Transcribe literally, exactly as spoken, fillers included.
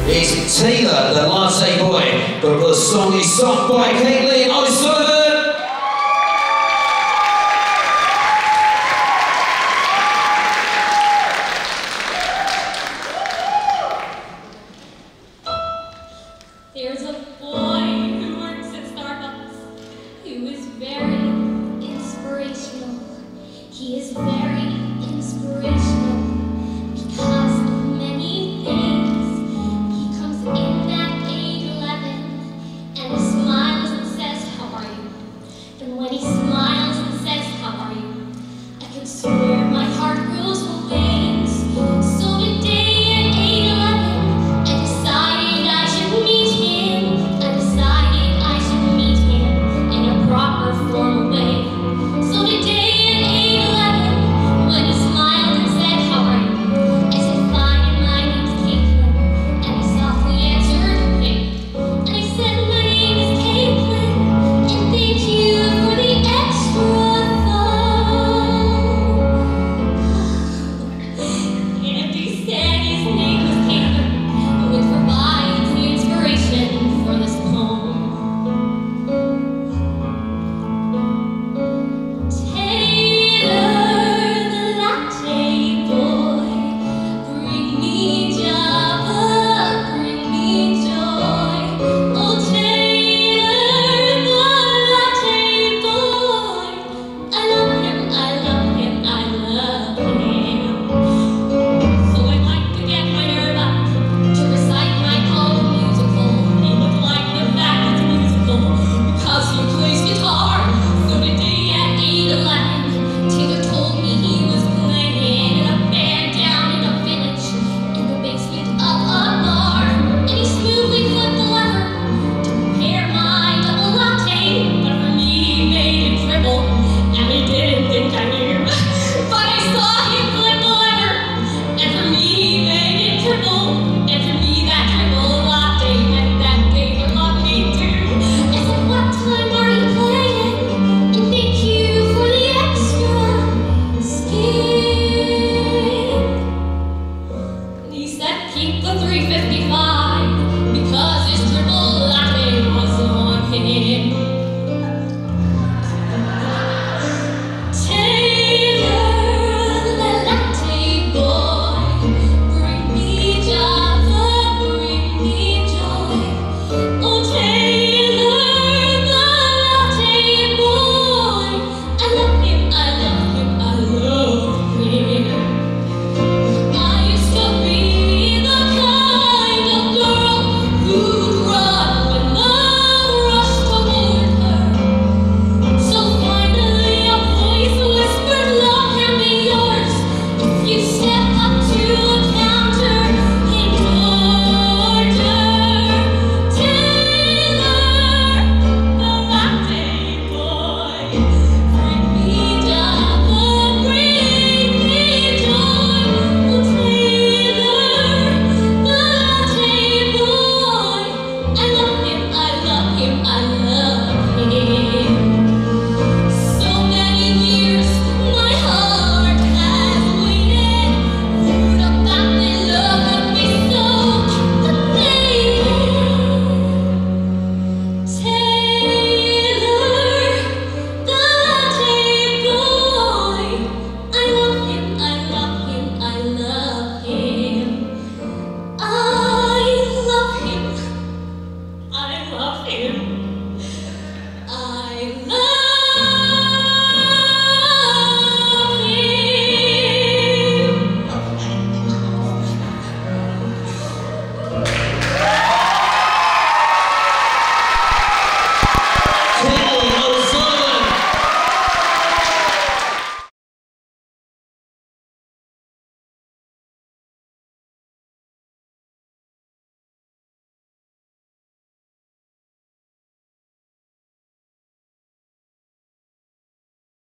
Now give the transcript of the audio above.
is Taylor, the latte boy, but the song is sung by Caitlin O'Sullivan. There's a boy who works at Starbucks who is very inspirational. He is very inspirational because of many things. He comes in at eight eleven and he smiles and says, "How are you?" And when he smiles and says, "How are you?" I can swear my heart grows with wings. So today at eight eleven, I decided I should meet him. I decided I should meet him in a proper formal way. So today at eight eleven, when he smiled and said, "How are you?" I said, "Fine, and my name's Caitlin." And he softly answered, "Hey." And I said, "My name is Caitlin, and thank you for the extra phone." And he said his name was Caitlin, which provides the inspiration for this poem. Taylor, the latte boy, bring me Java, bring me joy. Oh, Taylor, the latte boy, I love him, I love him, I love him. So I'd like to get my nerve up to recite my own musical. He looked like the fact it's musical because he plays guitar. So today at eight eleven, Taylor told me he was playing in a band down in a village in the basement of a bar. And he smoothly flipped the lever to prepare my double latte, but for me he made it dribble, and he didn't think I knew. But I saw him flip the lever, and for me he made it dribble, and for me that dribble latte meant that Taylor loved me too. I said, "What time are you playing? And thank you for the extra skip." And he said, "Keep the three fifty-five.